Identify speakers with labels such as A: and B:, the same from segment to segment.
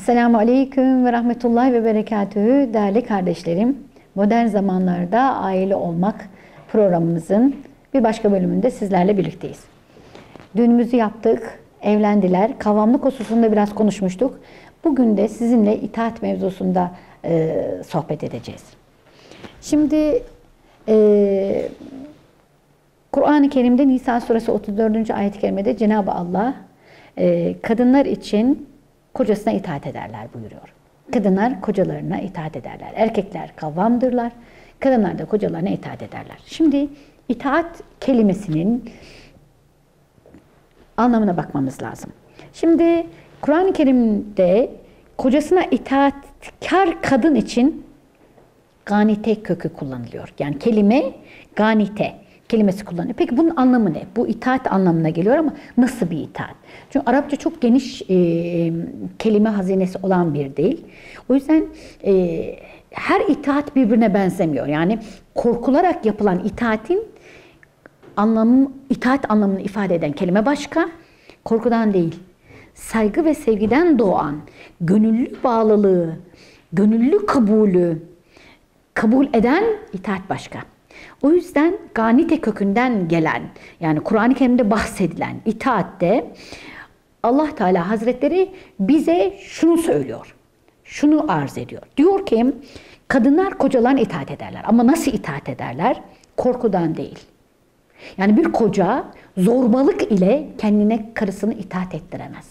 A: Esselamu Aleyküm ve Rahmetullahi ve Berekatühü. Değerli kardeşlerim, modern zamanlarda aile olmak programımızın bir başka bölümünde sizlerle birlikteyiz. Düğünümüzü yaptık, evlendiler. Kavamlık hususunda biraz konuşmuştuk. Bugün de sizinle itaat mevzusunda sohbet edeceğiz. Şimdi Kur'an-ı Kerim'de Nisa suresi 34. ayet-i kerimede Cenab-ı Allah kadınlar için kocasına itaat ederler buyuruyor. Kadınlar kocalarına itaat ederler. Erkekler kavvamdırlar. Kadınlar da kocalarına itaat ederler. Şimdi itaat kelimesinin anlamına bakmamız lazım. Şimdi Kur'an-ı Kerim'de kocasına itaatkar kadın için ganite kökü kullanılıyor. Yani kelime ganite kelimesi kullanılıyor. Peki bunun anlamı ne? Bu itaat anlamına geliyor ama nasıl bir itaat? Çünkü Arapça çok geniş kelime hazinesi olan bir dil. O yüzden her itaat birbirine benzemiyor. Yani korkularak yapılan itaatin itaat anlamını ifade eden kelime başka, korkudan değil. Saygı ve sevgiden doğan gönüllü bağlılığı, gönüllü kabul eden itaat başka. O yüzden ganite kökünden gelen, yani Kur'an-ı Kerim'de bahsedilen itaatte Allah Teala Hazretleri bize şunu söylüyor, şunu arz ediyor. Diyor ki kadınlar kocalarına itaat ederler ama nasıl itaat ederler? Korkudan değil. Yani bir koca zorbalık ile kendine karısını itaat ettiremez.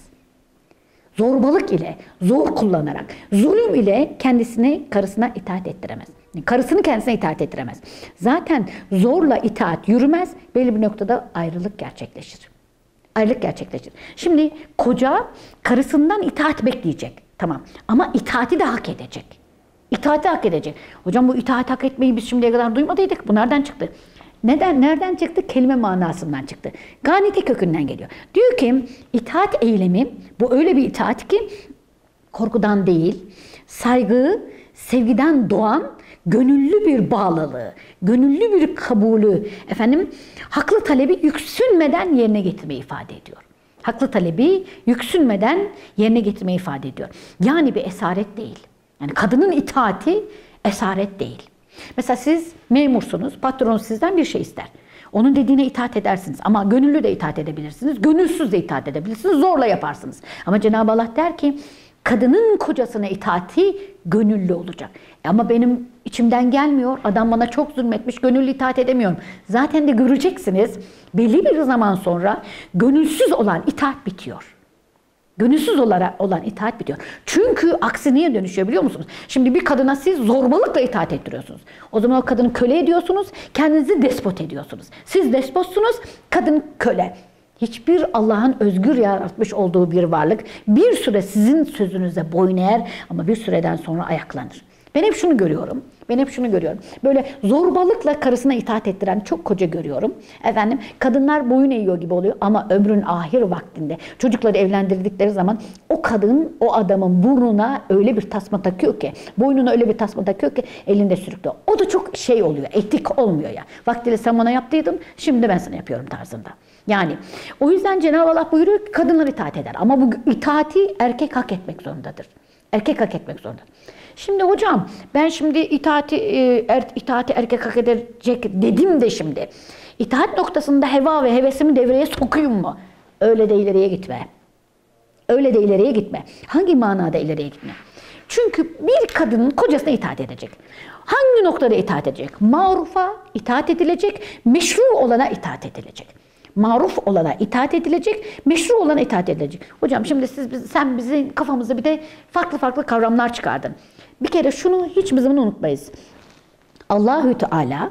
A: Zorbalık ile, zor kullanarak, zulüm ile karısına itaat ettiremez. Karısını kendisine itaat ettiremez. Zaten zorla itaat yürümez, belli bir noktada ayrılık gerçekleşir. Ayrılık gerçekleşir. Şimdi koca karısından itaat bekleyecek. Tamam. Ama itaati de hak edecek. İtaati hak edecek. Hocam bu itaati hak etmeyi biz şimdiye kadar duymadıydık. Bu nereden çıktı? Nereden çıktı? Kelime manasından çıktı. Ganite kökünden geliyor. Diyor ki itaat eylemi bu öyle bir itaat ki korkudan değil, saygı, sevgiden doğan gönüllü bir bağlılığı, gönüllü bir kabulü, haklı talebi yüksünmeden yerine getirmeyi ifade ediyor. Haklı talebi yüksünmeden yerine getirmeyi ifade ediyor. Yani bir esaret değil. Yani kadının itaati esaret değil. Mesela siz memursunuz, patron sizden bir şey ister. Onun dediğine itaat edersiniz ama gönüllü de itaat edebilirsiniz, gönülsüz de itaat edebilirsiniz, zorla yaparsınız. Ama Cenab-ı Allah der ki kadının kocasına itaati gönüllü olacak. Ama benim içimden gelmiyor, adam bana çok zulmetmiş, gönüllü itaat edemiyorum. Zaten de göreceksiniz belli bir zaman sonra gönülsüz olan itaat bitiyor. Gönülsüz olan itaat bitiyor. Çünkü aksi niye dönüşüyor biliyor musunuz? Şimdi bir kadına siz zorbalıkla itaat ettiriyorsunuz. O zaman o kadını köle ediyorsunuz, kendinizi despot ediyorsunuz. Siz despotsunuz, kadın köle. Hiçbir Allah'ın özgür yaratmış olduğu bir varlık bir süre sizin sözünüze boyun eğer ama bir süreden sonra ayaklanır. Ben hep şunu görüyorum. Böyle zorbalıkla karısına itaat ettiren çok koca görüyorum. Kadınlar boyun eğiyor gibi oluyor ama ömrün ahir vaktinde çocukları evlendirdikleri zaman o kadın o adamın burnuna öyle bir tasma takıyor ki, boynuna öyle bir tasma takıyor ki elinde sürüklüyor. O da çok oluyor, etik olmuyor ya. Vaktiyle sen bana yaptıydın, şimdi ben sana yapıyorum tarzında. Yani o yüzden Cenab-ı Allah buyuruyor ki kadınlar itaat eder ama bu itaati erkek hak etmek zorundadır. Erkek hak etmek zorundadır. Şimdi hocam ben şimdi itaati erkek hak edecek dedim de şimdi. İtaat noktasında heva ve hevesimi devreye sokayım mı? Öyle de ileriye gitme. Öyle de ileriye gitme. Hangi manada ileriye gitme? Çünkü bir kadının kocasına itaat edecek. Hangi noktada itaat edecek? Marufa itaat edilecek, meşru olana itaat edilecek. Maruf olana itaat edilecek, meşru olana itaat edilecek. Hocam şimdi sen bizim kafamızda bir de farklı kavramlar çıkardın. Bir kere şunu hiçbir zaman unutmayız. Allahü Teala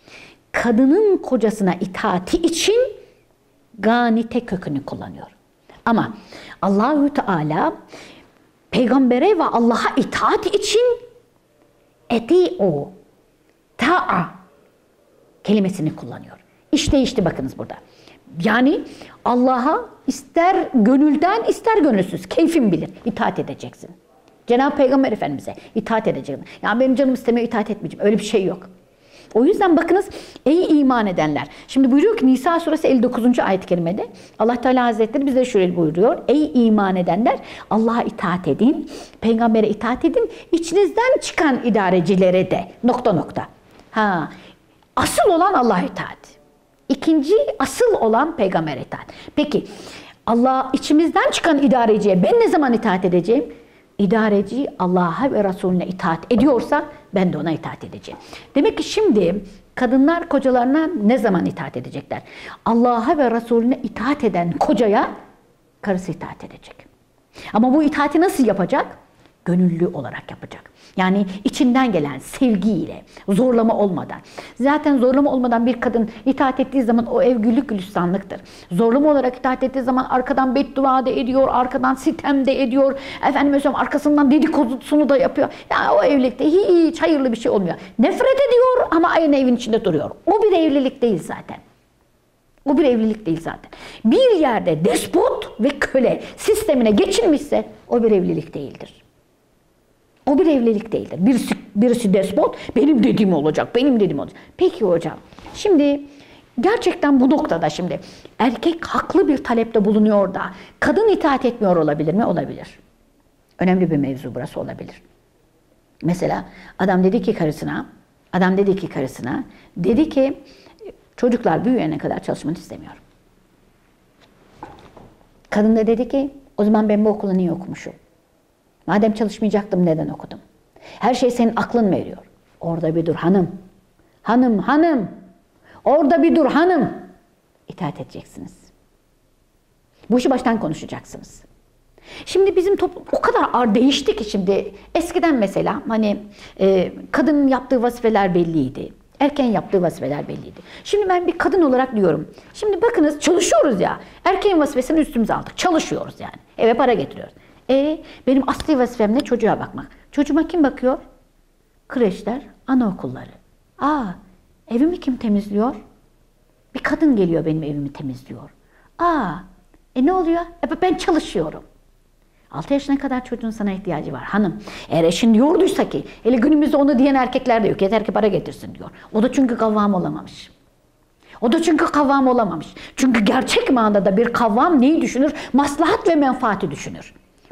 A: kadının kocasına itaati için ganite kökünü kullanıyor. Ama Allahü Teala peygambere ve Allah'a itaat için eti'u, ta'a kelimesini kullanıyor. İş değişti bakınız burada. Yani Allah'a ister gönülden ister gönülsüz, keyfin bilir, itaat edeceksin. Cenab-ı Peygamber Efendimiz'e itaat edeceksin. Yani benim canım istemiyor, itaat etmeyeceğim. Öyle bir şey yok. O yüzden bakınız ey iman edenler. Şimdi buyuruyor ki Nisa suresi 59. ayet-i kerimede Allah Teala Hazretleri bize şöyle buyuruyor. Ey iman edenler Allah'a itaat edin, peygambere itaat edin, içinizden çıkan idarecilere de ... Asıl olan Allah'a itaat. İkinci asıl olan peygambere itaat. Peki Allah içimizden çıkan idareciye ben ne zaman itaat edeceğim? İdareci Allah'a ve Resulüne itaat ediyorsa ben de ona itaat edeceğim. Demek ki şimdi kadınlar kocalarına ne zaman itaat edecekler? Allah'a ve Resulüne itaat eden kocaya karısı itaat edecek. Ama bu itaati nasıl yapacak? Gönüllü olarak yapacak. Yani içinden gelen sevgiyle, zorlama olmadan. Zaten zorlama olmadan bir kadın itaat ettiği zaman o ev güllük gülistanlıktır. Zorlama olarak itaat ettiği zaman arkadan beddua da ediyor, arkadan sitem de ediyor. Arkasından dedikodusunu da yapıyor. Yani o evlilikte hiç hayırlı bir şey olmuyor. Nefret ediyor ama aynı evin içinde duruyor. O bir evlilik değil zaten. O bir evlilik değil zaten. Bir yerde despot ve köle sistemine geçilmişse o bir evlilik değildir. O bir evlilik değildir. Birisi despot, benim dediğim olacak, benim dediğim olacak. Peki hocam, şimdi gerçekten bu noktada şimdi erkek haklı bir talepte bulunuyor da kadın itaat etmiyor olabilir mi? Olabilir. Önemli bir mevzu burası olabilir. Mesela adam dedi ki karısına, dedi ki çocuklar büyüyene kadar çalışmanı istemiyorum. Kadın da dedi ki o zaman ben bu okulu niye okumuşum? Madem çalışmayacaktım neden okudum? Her şey senin aklın veriyor. Orada bir dur hanım. Hanım. Orada bir dur hanım. İtaat edeceksiniz. Bu işi baştan konuşacaksınız. Şimdi bizim toplum o kadar ağır değişti ki şimdi. Eskiden mesela kadının yaptığı vazifeler belliydi. Erkeğin yaptığı vazifeler belliydi. Şimdi ben bir kadın olarak diyorum. Şimdi bakınız çalışıyoruz ya. Erkeğin vazifesini üstümüze aldık. Çalışıyoruz yani. Eve para getiriyoruz. Benim asli vazifem ne? Çocuğa bakmak. Çocuğuma kim bakıyor? Kreşler, anaokulları. Evimi kim temizliyor? Bir kadın geliyor benim evimi temizliyor. Ne oluyor? Ben çalışıyorum. 6 yaşına kadar çocuğun sana ihtiyacı var hanım. Eğer eşin diyorduysa ki, hele günümüzde onu diyen erkekler de yok. Yeter ki para getirsin diyor. O da çünkü kavvam olamamış. Çünkü gerçek manada bir kavvam neyi düşünür? Maslahat ve menfaati düşünür.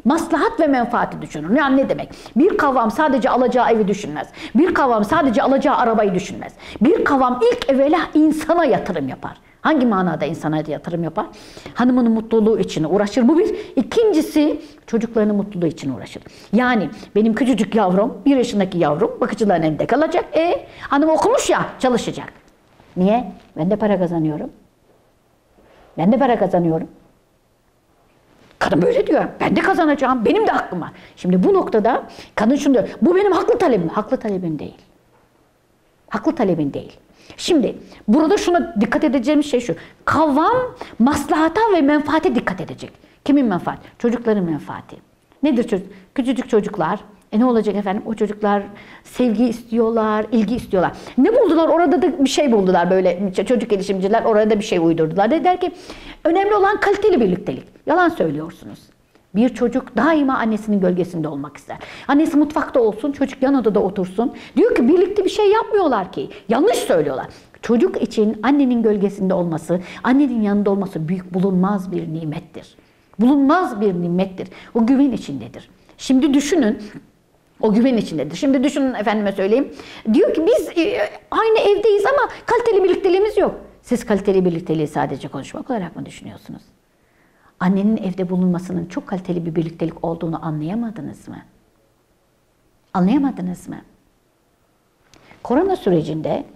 A: Yani ne demek? Bir kavvam sadece alacağı evi düşünmez. Bir kavvam sadece alacağı arabayı düşünmez. Bir kavvam ilk evvela insana yatırım yapar. Hangi manada insana yatırım yapar? Hanımının mutluluğu için uğraşır. Bu bir. İkincisi çocuklarının mutluluğu için uğraşır. Yani benim küçücük yavrum, 1 yaşındaki yavrum bakıcıların elinde kalacak. Hanım okumuş ya, çalışacak. Niye? Ben de para kazanıyorum. Kadın böyle diyor. Ben de kazanacağım. Benim de hakkım var. Şimdi bu noktada kadın şunu diyor. Bu benim haklı talebim. Haklı talebin değil. Şimdi burada şuna dikkat edeceğimiz şey şu. Kavvam maslahata ve menfaate dikkat edecek. Kimin menfaati? Çocukların menfaati. Nedir çocuk? Küçücük çocuklar. Ne olacak efendim? O çocuklar sevgi istiyorlar, ilgi istiyorlar. Ne buldular? Orada da bir şey buldular böyle çocuk gelişimciler orada bir şey uydurdular. Dediler ki önemli olan kaliteli birliktelik. Yalan söylüyorsunuz. Bir çocuk daima annesinin gölgesinde olmak ister. Annesi mutfakta olsun, çocuk yan odada otursun. Diyor ki birlikte bir şey yapmıyorlar ki. Yanlış söylüyorlar. Çocuk için annenin gölgesinde olması, annenin yanında olması bulunmaz bir nimettir. O güven içindedir. Şimdi düşünün. O güven içindedir. Şimdi düşünün efendime söyleyeyim. Diyor ki biz aynı evdeyiz ama kaliteli birlikteliğimiz yok. Siz kaliteli birlikteliği sadece konuşmak olarak mı düşünüyorsunuz? Annenin evde bulunmasının çok kaliteli bir birliktelik olduğunu anlayamadınız mı? Korona sürecinde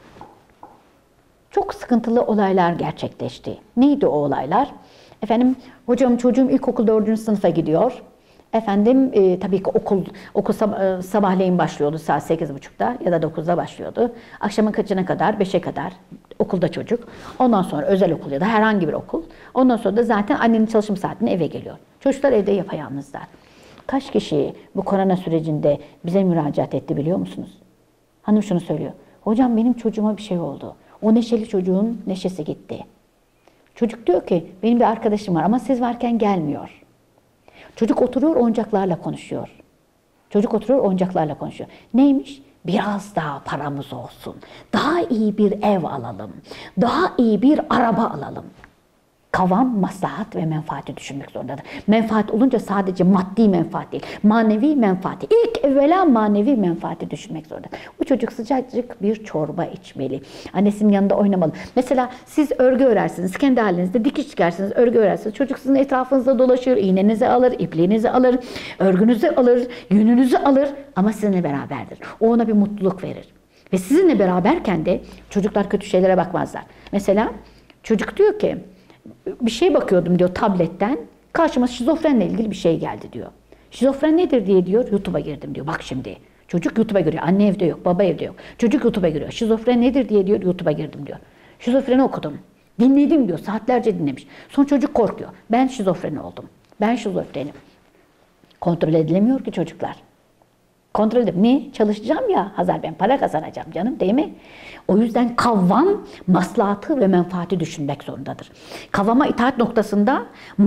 A: çok sıkıntılı olaylar gerçekleşti. Neydi o olaylar? Hocam çocuğum ilkokul 4. sınıfa gidiyor. Tabii ki okul sabahleyin başlıyordu saat 8.30'da ya da 9'da başlıyordu. Akşamın kaçına kadar? 5'e kadar okulda çocuk. Ondan sonra özel okul ya da herhangi bir okul. Ondan sonra da zaten annenin çalışma saatine eve geliyor. Çocuklar evde yapayalnızlar. Kaç kişi bu korona sürecinde bize müracaat etti biliyor musunuz? Hanım şunu söylüyor. Hocam benim çocuğuma bir şey oldu. O neşeli çocuğun neşesi gitti. Çocuk diyor ki benim bir arkadaşım var ama siz varken gelmiyor. Çocuk oturuyor oyuncaklarla konuşuyor. Neymiş? Biraz daha paramız olsun. Daha iyi bir ev alalım. Daha iyi bir araba alalım. Kavam maslahat ve menfaati düşünmek zorundadır. Menfaat olunca sadece maddi menfaat değil, manevi menfaati. İlk evvela manevi menfaati düşünmek zorunda. O çocuk sıcacık bir çorba içmeli. Annesinin yanında oynamalı. Mesela siz örgü örersiniz, kendi halinizde dikiş çıkarsınız, örgü örersiniz. Çocuk sizin etrafınızda dolaşır, iğnenizi alır, ipliğinizi alır, örgünüzü alır, yününüzü alır ama sizinle beraberdir. O ona bir mutluluk verir. Ve sizinle beraberken de çocuklar kötü şeylere bakmazlar. Mesela çocuk diyor ki, bir şey bakıyordum diyor tabletten. Karşıma şizofrenle ilgili bir şey geldi diyor. Şizofren nedir diye diyor YouTube'a girdim diyor. Bak şimdi çocuk YouTube'a giriyor. Anne evde yok, baba evde yok. Çocuk YouTube'a giriyor. Şizofren nedir diye diyor YouTube'a girdim diyor. Şizofreni okudum. Dinledim diyor. Saatlerce dinlemiş. Sonra çocuk korkuyor. Ben şizofren oldum. Ben şizofrenim. Kontrol edilemiyor ki çocuklar. Kontrol edip ne? Çalışacağım ya Hazar, ben para kazanacağım canım, değil mi? O yüzden kavvam maslahatı ve menfaati düşünmek zorundadır. Kavvama itaat noktasında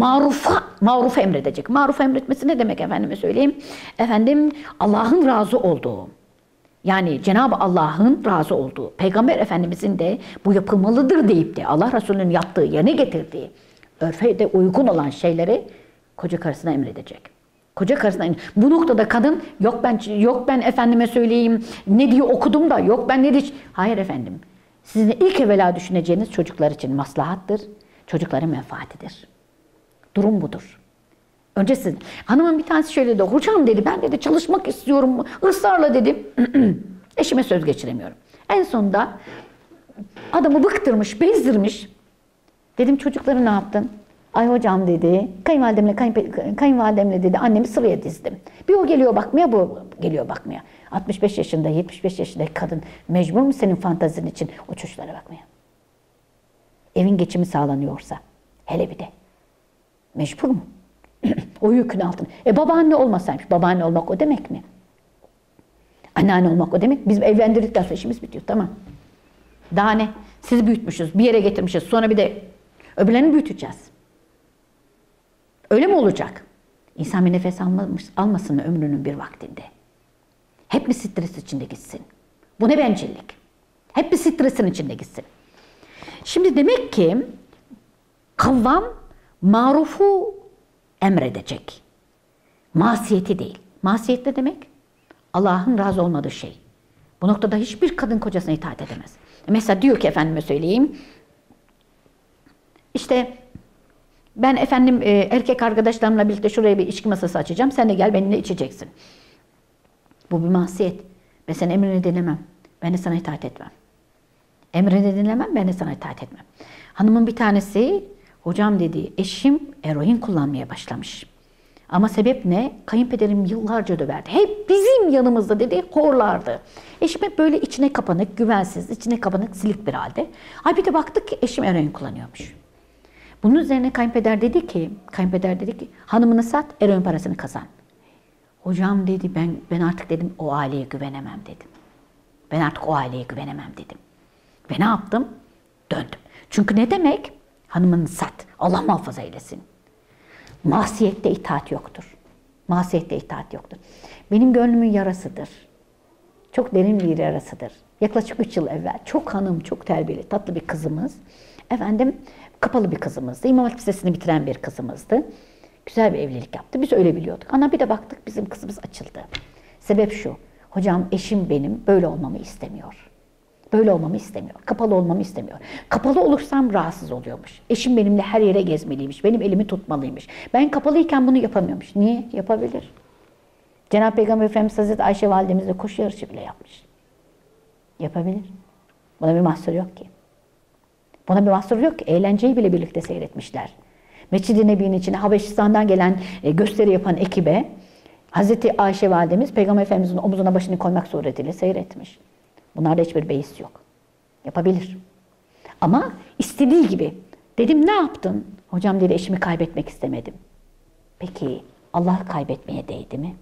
A: marufu emredecek. Marufu emretmesi ne demek efendime söyleyeyim? Efendim Allah'ın razı olduğu. Yani Cenab-ı Allah'ın razı olduğu. Peygamber Efendimizin de bu yapılmalıdır deyip de Allah Resulü'nün yaptığı, yerine getirdiği, örfe de uygun olan şeyleri koca karısına emredecek. Koca karısına. Bu noktada kadın yok ben efendime söyleyeyim ne diye okudum da yok ben ne diye. Hayır efendim. Sizin ilk evvela düşüneceğiniz çocuklar için maslahattır. Çocukların menfaatidir. Durum budur. Önce siz. Hanımın bir tanesi şöyle dedi. Hocam dedi, ben dedi çalışmak istiyorum. Israrla dedim. Eşime söz geçiremiyorum. En sonunda adamı bıktırmış, bezdirmiş. Dedim çocukları ne yaptın? Ay hocam dedi, kayınvalidemle dedi, annemi sıraya dizdim. Bir o geliyor bakmaya, bu geliyor bakmaya. 65 yaşında, 75 yaşındaki kadın mecbur mu senin fantazin için o çocuklara bakmaya? Evin geçimi sağlanıyorsa, hele bir de. Mecbur mu? O yükün altına. Babaanne olmasaymış, babaanne olmak o demek mi? Anneanne olmak o demek. Biz evlendirdikten sonra işimiz bitiyor, tamam. Daha ne? Sizi büyütmüşüz, bir yere getirmişiz, sonra bir de öbürlerini büyüteceğiz. Öyle mi olacak? İnsan bir nefes almasın ömrünün bir vaktinde. Hep bir stres içinde gitsin. Bu ne bencillik? Hep bir stresin içinde gitsin. Şimdi demek ki kavvam marufu emredecek. Masiyeti değil. Masiyet ne demek? Allah'ın razı olmadığı şey. Bu noktada hiçbir kadın kocasına itaat edemez. Mesela diyor ki efendime söyleyeyim, İşte ben efendim erkek arkadaşlarımla birlikte şuraya bir içki masası açacağım. Sen de gel benimle içeceksin. Bu bir masiyet. Ve sen emrini dinlemem. Ben de sana itaat etmem. Emrini dinlemem, ben de sana itaat etmem. Hanımın bir tanesi, hocam dedi, eşim eroin kullanmaya başlamış. Ama sebep ne? Kayınpederim yıllarca döverdi. Hep bizim yanımızda dedi, horlardı. Eşim hep böyle içine kapanık, güvensiz, içine kapanık, silik bir halde. Ay bir de baktık ki eşim eroin kullanıyormuş. Bunun üzerine kayınpeder dedi ki hanımını sat, eroin parasını kazan. Hocam dedi, ben artık dedim o aileye güvenemem dedim. Ben artık o aileye güvenemem dedim. Ve ne yaptım? Döndüm. Çünkü ne demek? Hanımını sat. Allah muhafaza eylesin. Masiyette itaat yoktur. Masiyette itaat yoktur. Benim gönlümün yarasıdır. Çok derin bir yarasıdır. Yaklaşık 3 yıl evvel çok hanım, çok terbiyeli, tatlı bir kızımız. Efendim kapalı bir kızımızdı. İmam Hatip Lisesi'ni bitiren bir kızımızdı. Güzel bir evlilik yaptı. Biz öyle biliyorduk. Ana bir de baktık bizim kızımız açıldı. Sebep şu. Hocam eşim benim böyle olmamı istemiyor. Böyle olmamı istemiyor. Kapalı olmamı istemiyor. Kapalı olursam rahatsız oluyormuş. Eşim benimle her yere gezmeliymiş. Benim elimi tutmalıymış. Ben kapalıyken bunu yapamıyormuş. Niye? Yapabilir. Cenab-ı Peygamber Efendimiz Hazreti Ayşe validemizle koşu yarışı bile yapmış. Yapabilir. Buna bir mahsur yok ki. Buna bir mahsur yok ki. Eğlenceyi bile birlikte seyretmişler. Mescid-i Nebi'nin içine Habeşistan'dan gelen gösteri yapan ekibe Hazreti Ayşe validemiz Peygamber Efendimiz'in omuzuna başını koymak suretiyle seyretmiş. Bunlarda hiçbir beis yok. Yapabilir. Ama istediği gibi. Dedim ne yaptın? Hocam dedi eşimi kaybetmek istemedim. Peki Allah'ı kaybetmeye değdi mi?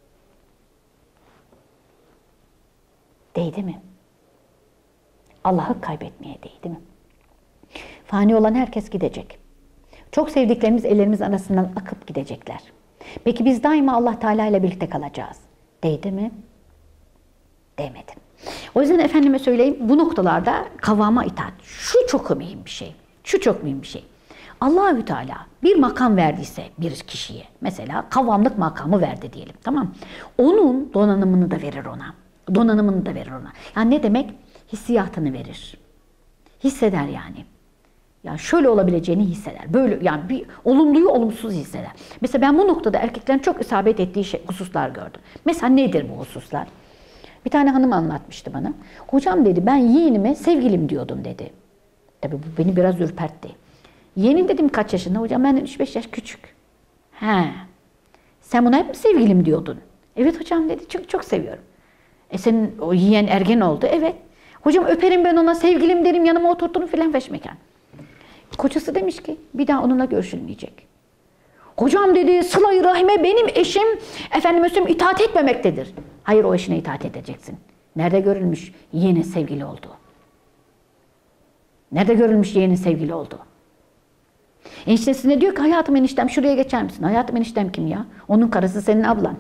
A: Değdi mi? Allah'ı kaybetmeye değdi mi? Fani olan herkes gidecek. Çok sevdiklerimiz ellerimiz arasından akıp gidecekler. Peki biz daima Allah Teala ile birlikte kalacağız. Değdi mi? Demedim. O yüzden efendime söyleyeyim, bu noktalarda kavama itaat. Şu çok mühim bir şey. Şu çok mühim bir şey. Allahü Teala bir makam verdiyse bir kişiye, mesela kavamlık makamı verdi diyelim, tamam? Onun donanımını da verir ona. Donanımını da verir ona. Yani ne demek? Hissiyatını verir. Hisseder yani. Yani şöyle olabileceğini hisseder. Böyle yani bir olumluyu olumsuz hisseder. Mesela ben bu noktada erkeklerin çok isabet ettiği hususlar gördüm. Mesela nedir bu hususlar? Bir tane hanım anlatmıştı bana. Hocam dedi, ben yeğenime sevgilim diyordum dedi. Tabii bu beni biraz ürpertti. Yeğenin dedim kaç yaşında? Hocam benden 3-5 yaş küçük. He. Sen buna hep mi sevgilim diyordun? Evet hocam dedi. Çünkü çok seviyorum. Senin o yeğen ergen oldu. Evet. Hocam öperim ben ona, sevgilim derim, yanıma oturturum filan feşmekan. Kocası demiş ki bir daha onunla görüşülmeyecek. Hocam dedi, sıla-i rahime benim eşim efendime söyleyeyim itaat etmemektedir. Hayır, o eşine itaat edeceksin. Nerede görülmüş yeğenin sevgili olduğu? Nerede görülmüş yeğenin sevgili olduğu? Eniştesine diyor ki hayatım eniştem şuraya geçer misin? Hayatım eniştem kim ya? Onun karısı senin ablan.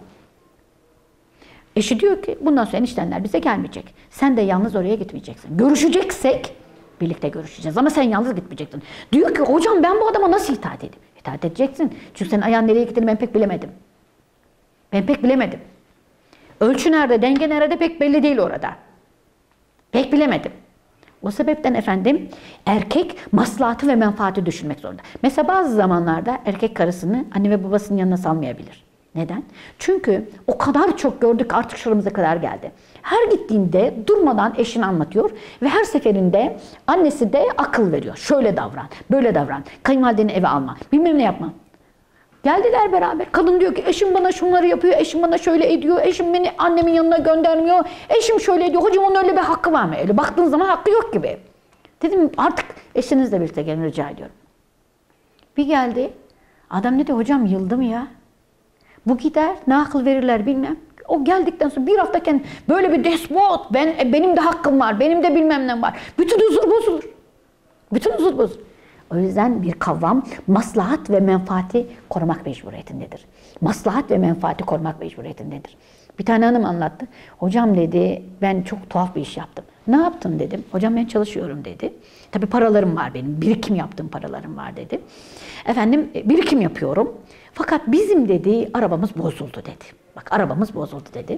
A: Eşi diyor ki bundan sonra eniştenler bize gelmeyecek. Sen de yalnız oraya gitmeyeceksin. Görüşeceksek birlikte görüşeceğiz ama sen yalnız gitmeyeceksin. Diyor ki hocam ben bu adama nasıl itaat edeyim? İtaat edeceksin. Çünkü senin ayağın nereye gittiğini ben pek bilemedim. Ben pek bilemedim. Ölçü nerede, denge nerede pek belli değil orada. Pek bilemedim. O sebepten efendim erkek maslahatı ve menfaati düşünmek zorunda. Mesela bazı zamanlarda erkek karısını anne ve babasının yanına salmayabilir. Neden? Çünkü o kadar çok gördük, artık şuramıza kadar geldi. Her gittiğinde durmadan eşini anlatıyor ve her seferinde annesi de akıl veriyor. Şöyle davran, böyle davran, kayınvalideni eve alma, bilmem ne yapma. Geldiler beraber. Kadın diyor ki eşim bana şunları yapıyor, eşim bana şöyle ediyor, eşim beni annemin yanına göndermiyor, eşim şöyle ediyor. Hocam onun öyle bir hakkı var mı? Öyle baktığın zaman hakkı yok gibi. Dedim artık eşinizle birlikte gelin rica ediyorum. Bir geldi. Adam dedi hocam yıldım ya. Bu gider, ne akıl verirler bilmem. O geldikten sonra bir haftaken böyle bir despot, benim de hakkım var, benim de bilmem ne var. Bütün huzur bozulur. Bütün huzur bozulur. O yüzden bir kavram maslahat ve menfaati korumak mecburiyetindedir. Maslahat ve menfaati korumak mecburiyetindedir. Bir tane hanım anlattı. Hocam dedi ben çok tuhaf bir iş yaptım. Ne yaptın dedim. Hocam ben çalışıyorum dedi. Tabii paralarım var benim. Birikim yaptığım paralarım var dedi. Efendim birikim yapıyorum. Fakat bizim dedi arabamız bozuldu dedi. Bak arabamız bozuldu dedi.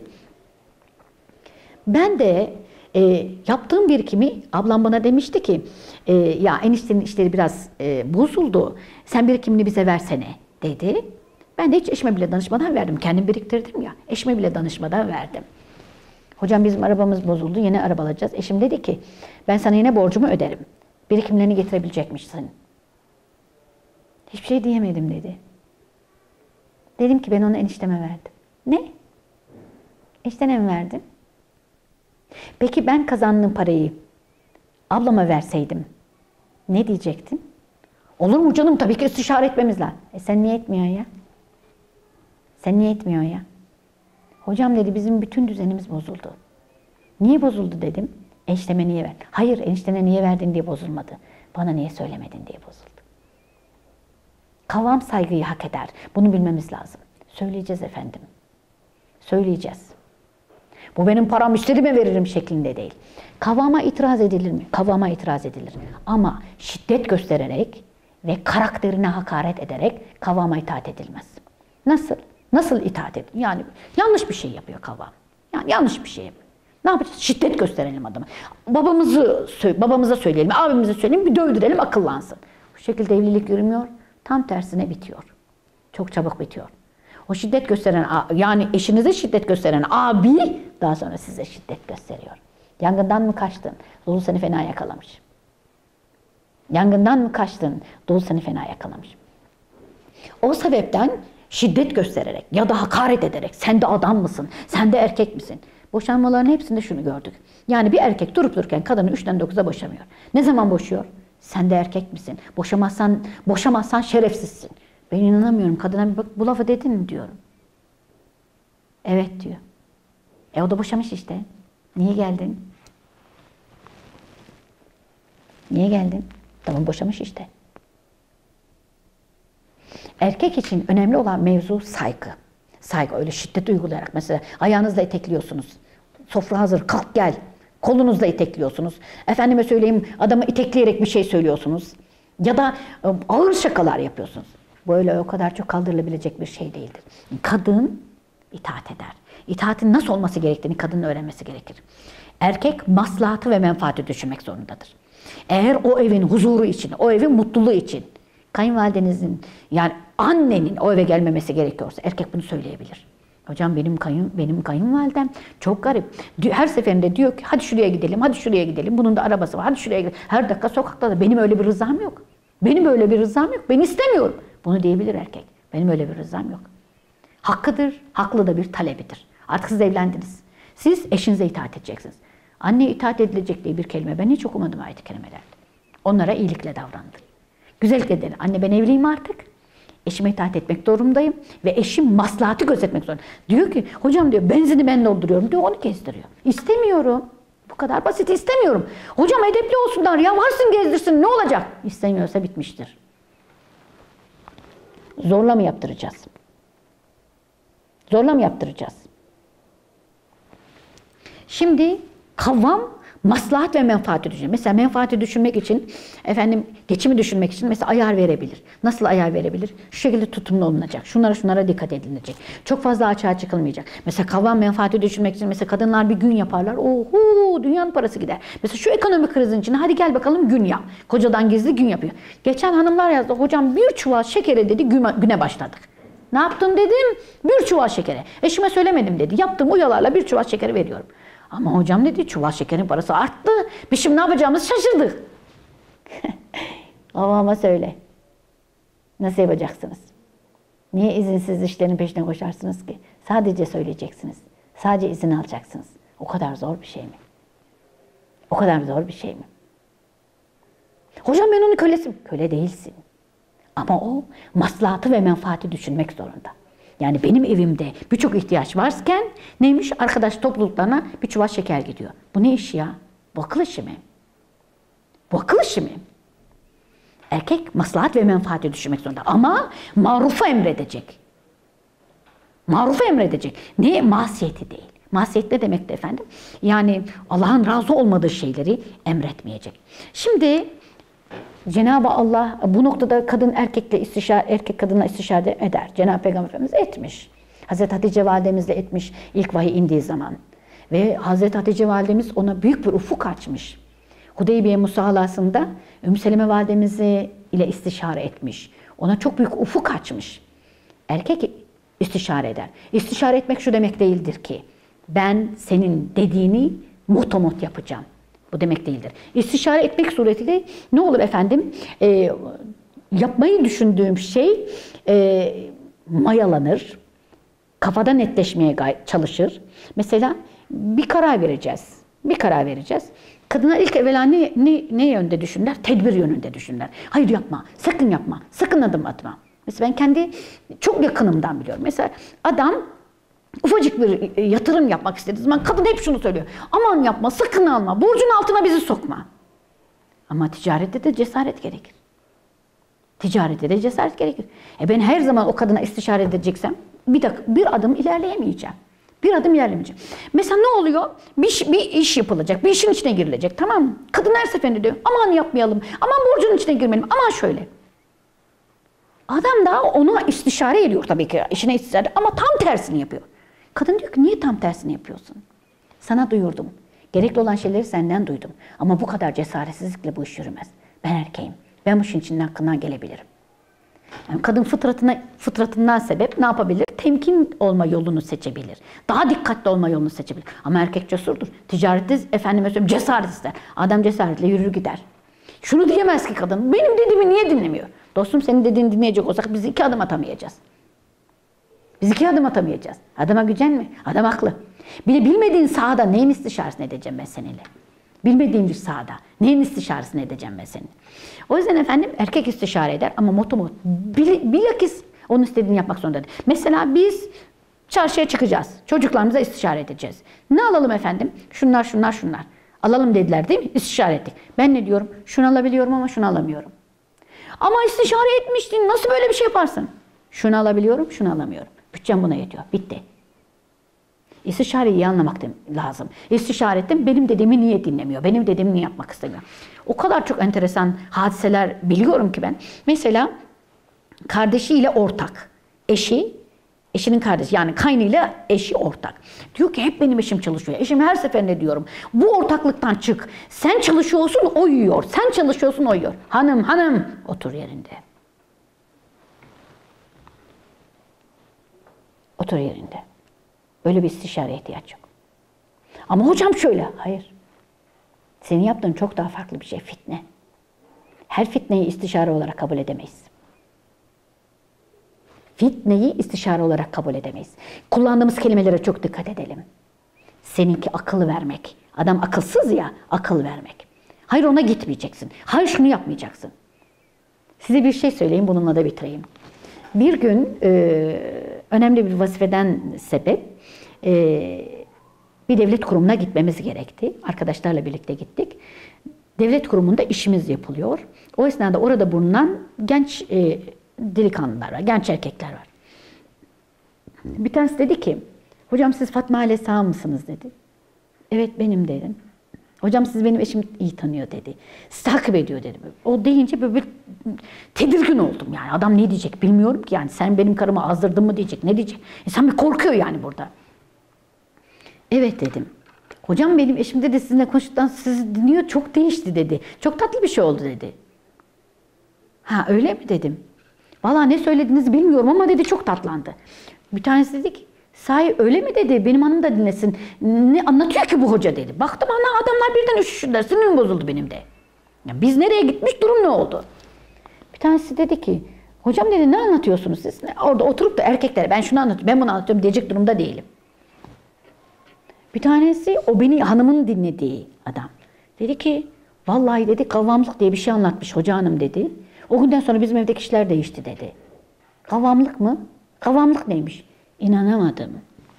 A: Ben de yaptığım birikimi ablam bana demişti ki ya eniştenin işleri biraz bozuldu. Sen birikimini bize versene dedi. Ben de hiç eşime bile danışmadan verdim. Kendim biriktirdim ya. Eşime bile danışmadan verdim. Hocam bizim arabamız bozuldu. Yeni araba alacağız. Eşim dedi ki ben sana yine borcumu öderim. Birikimlerini getirebilecekmişsin. Hiçbir şey diyemedim dedi. Dedim ki ben onu enişteme verdim. Ne? Eniştene mi verdin? Peki ben kazandığım parayı ablama verseydim ne diyecektin? Olur mu canım? Tabii ki istişare etmemiz lazım. Sen niye etmiyorsun ya? Sen niye etmiyorsun ya? Hocam dedi bizim bütün düzenimiz bozuldu. Niye bozuldu dedim. Enişteme niye verdin? Hayır eniştene niye verdin diye bozulmadı. Bana niye söylemedin diye bozuldu. Kavram saygıyı hak eder. Bunu bilmemiz lazım. Söyleyeceğiz efendim. Söyleyeceğiz. Bu benim param istediğime veririm şeklinde değil. Kavama itiraz edilir mi? Kavama itiraz edilir. Ama şiddet göstererek ve karakterine hakaret ederek kavama itaat edilmez. Nasıl? Nasıl itaat edilir? Yani yanlış bir şey yapıyor kavam. Yani yanlış bir şey yapıyor. Ne yapacağız? Şiddet gösterelim adama. Babamıza söyleyelim, abimize söyleyelim, bir dövdürelim akıllansın. Bu şekilde evlilik yürümüyor. Tam tersine bitiyor. Çok çabuk bitiyor. O şiddet gösteren, yani eşinize şiddet gösteren abi daha sonra size şiddet gösteriyor. Yangından mı kaçtın? Dolu seni fena yakalamış. Yangından mı kaçtın? Dolu seni fena yakalamış. O sebepten şiddet göstererek ya da hakaret ederek sen de adam mısın? Sen de erkek misin? Boşanmaların hepsinde şunu gördük. Yani bir erkek durup dururken kadını 3'ten 9'a boşamıyor. Ne zaman boşuyor? Sen de erkek misin? Boşamazsan şerefsizsin. Ben inanamıyorum. Kadına bir bak bu lafı dedin mi diyorum. Evet diyor. O da boşamış işte. Niye geldin? Niye geldin? Tamam boşamış işte. Erkek için önemli olan mevzu saygı. Saygı öyle şiddet uygulayarak mesela ayağınızla etekliyorsunuz. Sofra hazır, kalk gel. Kolunuzla itekliyorsunuz. Efendime söyleyeyim, adamı itekleyerek bir şey söylüyorsunuz. Ya da ağır şakalar yapıyorsunuz. Bu öyle o kadar çok kaldırılabilecek bir şey değildir. Kadın itaat eder. İtaatin nasıl olması gerektiğini kadının öğrenmesi gerekir. Erkek maslahatı ve menfaati düşünmek zorundadır. Eğer o evin huzuru için, o evin mutluluğu için kayınvalidenizin, yani annenin o eve gelmemesi gerekiyorsa erkek bunu söyleyebilir. Hocam benim kayınvalidem çok garip. Her seferinde diyor ki hadi şuraya gidelim, hadi şuraya gidelim. Bunun da arabası var, hadi şuraya gidelim. Her dakika sokakta da benim öyle bir rızam yok. Benim öyle bir rızam yok. Ben istemiyorum. Bunu diyebilir erkek. Benim öyle bir rızam yok. Hakkıdır, haklı da bir talebidir. Artık siz evlendiniz. Siz eşinize itaat edeceksiniz. Anne itaat edilecek diye bir kelime ben hiç okumadım ayet-i kerimelerde. Onlara iyilikle davrandı. Güzellikle dedi. Anne ben evliyim artık. Eşime itaat etmek zorundayım ve eşim maslahatı gözetmek zorunda. Diyor ki hocam diyor benzini ben dolduruyorum diyor, onu gezdiriyor. İstemiyorum. Bu kadar basit, istemiyorum. Hocam edepli olsunlar ya, varsın gezdirsin, ne olacak? İstemiyorsa bitmiştir. Zorla mı yaptıracağız? Zorla mı yaptıracağız? Şimdi kavvam maslahat ve menfaati düşünüyor. Mesela menfaati düşünmek için, geçimi düşünmek için mesela ayar verebilir. Nasıl ayar verebilir? Şu şekilde tutumlu olunacak. Şunlara dikkat edilecek. Çok fazla açığa çıkılmayacak. Mesela kavram menfaati düşünmek için mesela kadınlar bir gün yaparlar. Oho, dünyanın parası gider. Mesela şu ekonomik krizin içinde hadi gel bakalım gün yap. Kocadan gizli gün yapıyor. Geçen hanımlar yazdı. Hocam bir çuval şekere dedi güne başladık. Ne yaptın dedim. Bir çuval şekere. Eşime söylemedim dedi. Yaptığım uyalarla bir çuval şekeri veriyorum. Ama hocam dedi çuval şekerin parası arttı. Biz şimdi ne yapacağımızı şaşırdık. Ama söyle. Nasıl yapacaksınız? Niye izinsiz işlerin peşine koşarsınız ki? Sadece söyleyeceksiniz. Sadece izin alacaksınız. O kadar zor bir şey mi? O kadar zor bir şey mi? Hocam ben onun kölesiyim. Köle değilsin. Ama o maslahatı ve menfaati düşünmek zorunda. Yani benim evimde birçok ihtiyaç varken neymiş? Arkadaş topluluklarına bir çuval şeker gidiyor. Bu ne iş ya? Bu akıl işi mi? Bu akıl işi mi? Erkek maslahat ve menfaati düşünmek zorunda. Ama marufu emredecek. Marufu emredecek. Ne? Masiyeti değil. Masiyet ne demekti efendim? Yani Allah'ın razı olmadığı şeyleri emretmeyecek. Şimdi Cenab-ı Allah bu noktada kadın erkek kadınla istişare eder. Cenab-ı Peygamber Efendimiz etmiş. Hazreti Hatice validemizle etmiş ilk vahiy indiği zaman. Ve Hazreti Hatice validemiz ona büyük bir ufuk açmış. Hudeybiye musahalasında Ümmü Seleme validemizi ile istişare etmiş. Ona çok büyük ufuk açmış. Erkek istişare eder. İstişare etmek şu demek değildir ki ben senin dediğini motomot yapacağım. Bu demek değildir. İstişare etmek suretiyle ne olur efendim? Yapmayı düşündüğüm şey mayalanır. Kafada netleşmeye çalışır. Mesela bir karar vereceğiz. Kadına ilk evvela ne yönde düşünürler? Tedbir yönünde düşünürler. Hayır yapma, sakın yapma, sakın adım atma. Mesela ben kendi çok yakınımdan biliyorum. Mesela adam ufacık bir yatırım yapmak istediği zaman kadın hep şunu söylüyor. Aman yapma, sakın alma, borcun altına bizi sokma. Ama ticarette de cesaret gerekir. Ben her zaman o kadına istişare edeceksem bir adım ilerleyemeyeceğim. Mesela ne oluyor? Bir iş yapılacak, bir işin içine girilecek, tamam mı? Kadın her seferinde diyor, aman yapmayalım, aman borcun içine girmeyelim, aman şöyle. Adam da ona istişare ediyor tabii ki, işine istişare, ama tam tersini yapıyor. Kadın diyor ki, niye tam tersini yapıyorsun? Sana duyurdum. Gerekli olan şeyleri senden duydum. Ama bu kadar cesaretsizlikle bu iş yürümez. Ben erkeğim. Ben bu işin içinden hakkından gelebilirim. Yani kadın fıtratından sebep ne yapabilir? Temkin olma yolunu seçebilir. Daha dikkatli olma yolunu seçebilir. Ama erkek cesurdur. Ticarette efendime söyleyeyim cesaret ister. Adam cesaretle yürür gider. Şunu diyemez ki kadın, benim dediğimi niye dinlemiyor? Dostum senin dediğini dinleyecek olsak biz 2 adım atamayacağız. Adama gücenme. Adam haklı. Bir de bilmediğin sahada neyin istişaresini edeceğim ben seninle? Bilmediğim bir sahada neyin istişaresini edeceğim ben seninle? O yüzden efendim erkek istişare eder ama motomot. Bilakis onun istediğini yapmak zorundadır. Mesela biz çarşıya çıkacağız. Çocuklarımıza istişare edeceğiz. Ne alalım efendim? Şunlar. Alalım dediler değil mi? İstişare ettik. Ben ne diyorum? Şunu alabiliyorum ama şunu alamıyorum. Ama istişare etmiştin. Nasıl böyle bir şey yaparsın? Şunu alabiliyorum, şunu alamıyorum. Bütçem buna yetiyor. Bitti. İstişareyi iyi anlamak lazım. İstişare ettim, benim dediğimi niye dinlemiyor? Benim dediğimi niye yapmak istemiyor? O kadar çok enteresan hadiseler biliyorum ki ben. Mesela kardeşiyle ortak. Eşinin kardeşi yani kaynıyla eşi ortak. Diyor ki hep benim eşim çalışıyor. Eşim her seferinde diyorum bu ortaklıktan çık. Sen çalışıyorsun o yiyor. Sen çalışıyorsun o yiyor. Hanım otur yerinde. Otur yerinde. Böyle bir istişareye ihtiyaç yok. Ama hocam şöyle. Hayır. Senin yaptığın çok daha farklı bir şey. Fitne. Her fitneyi istişare olarak kabul edemeyiz. Fitneyi istişare olarak kabul edemeyiz. Kullandığımız kelimelere çok dikkat edelim. Seninki akıl vermek. Adam akılsız ya, akıl vermek. Hayır ona gitmeyeceksin. Hayır şunu yapmayacaksın. Size bir şey söyleyeyim, bununla da bitireyim. Bir gün önemli bir vazifeden sebep bir devlet kurumuna gitmemiz gerekti. Arkadaşlarla birlikte gittik. Devlet kurumunda işimiz yapılıyor. O esnada orada bulunan genç delikanlılar var, genç erkekler var. Bir tanesi dedi ki, hocam siz Fatma ile sağ mısınız dedi. Evet benim dedim. Hocam siz benim eşimi iyi tanıyor dedi. Sizi takip ediyor dedi. O deyince böyle tedirgin oldum yani. Adam ne diyecek bilmiyorum ki yani. Sen benim karımı azdırdın mı diyecek, ne diyecek? İnsan bir korkuyor yani burada. Evet dedim. Hocam benim eşim dedi sizinle konuştuktan sizi dinliyor çok değişti dedi. Çok tatlı bir şey oldu dedi. Ha öyle mi dedim. Vallahi ne söylediğinizi bilmiyorum ama dedi çok tatlandı. Bir tanesi dedi ki sahi öyle mi dedi benim hanım da dinlesin. Ne anlatıyor ki bu hoca dedi. Baktım ana adamlar birden üşüştüler. Sinirim bozuldu benim de. Ya biz nereye gitmiş durum ne oldu? Bir tanesi dedi ki hocam dedi ne anlatıyorsunuz siz? Orada oturup da erkeklere ben şunu anlatıyorum ben bunu anlatıyorum diyecek durumda değilim. Bir tanesi o beni hanımın dinlediği adam. Dedi ki vallahi dedi kavvamlık diye bir şey anlatmış hoca hanım dedi. O günden sonra bizim evdeki işler değişti dedi. Kavvamlık mı? Kavvamlık neymiş? İnanamadım.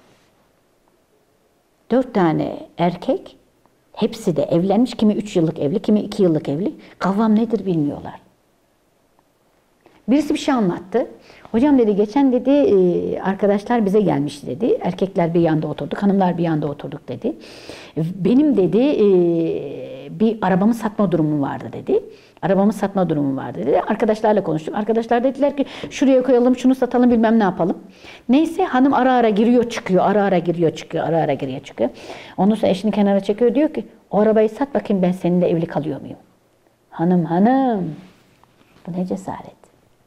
A: 4 tane erkek, hepsi de evlenmiş. Kimi 3 yıllık evli, kimi 2 yıllık evli. Kavvam nedir bilmiyorlar. Birisi bir şey anlattı. Hocam dedi geçen dedi arkadaşlar bize gelmiş dedi. Erkekler bir yanda oturduk, hanımlar bir yanda oturduk dedi. Benim dedi bir arabamı satma durumum vardı dedi. Arabamı satma durumum vardı dedi. Arkadaşlarla konuştuk. Arkadaşlar dediler ki şuraya koyalım, şunu satalım bilmem ne yapalım. Neyse hanım ara ara giriyor çıkıyor, ara ara giriyor çıkıyor, ara ara giriyor çıkıyor. Ondan sonra eşini kenara çekiyor diyor ki o arabayı sat bakayım ben seninle evli kalıyor muyum? Hanım bu ne cesaret?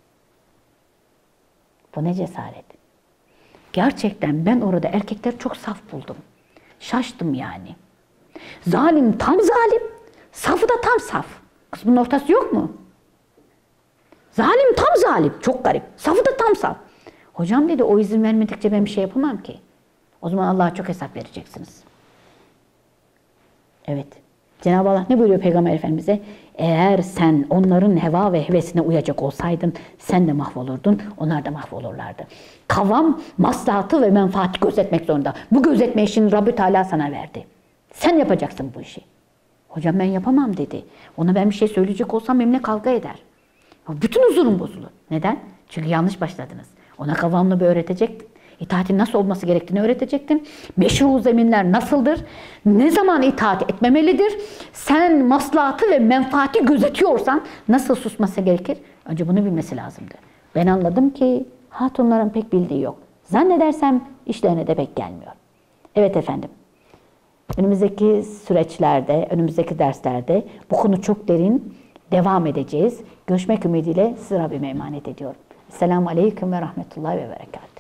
A: Bu ne cesaret? Gerçekten ben orada erkekleri çok saf buldum. Şaştım yani. Zalim tam zalim, safı da tam saf. Kız bunun ortası yok mu? Zalim tam zalim. Çok garip. Safı da tam saf. Hocam dedi o izin vermedikçe ben bir şey yapamam ki. O zaman Allah'a çok hesap vereceksiniz. Evet. Cenab-ı Allah ne buyuruyor Peygamber Efendimiz'e? Eğer sen onların heva ve hevesine uyacak olsaydın sen de mahvolurdun, onlar da mahvolurlardı. Kavam maslahatı ve menfaati gözetmek zorunda. Bu gözetme işini Rabbü Teala sana verdi. Sen yapacaksın bu işi. Hocam ben yapamam dedi. Ona ben bir şey söyleyecek olsam benimle kavga eder. Bütün huzurum bozulur. Neden? Çünkü yanlış başladınız. Ona kavamını öğretecektin. İtaatin nasıl olması gerektiğini öğretecektin. Meşru zeminler nasıldır? Ne zaman itaat etmemelidir? Sen maslahatı ve menfaati gözetiyorsan nasıl susması gerekir? Önce bunu bilmesi lazımdı. Ben anladım ki hatunların pek bildiği yok. Zannedersem işlerine de pek gelmiyor. Evet efendim. Önümüzdeki süreçlerde, önümüzdeki derslerde bu konu çok derin devam edeceğiz. Görüşmek ümidiyle sizi Rabbime emanet ediyorum. Selamun Aleyküm ve Rahmetullahi ve Berekatuhu.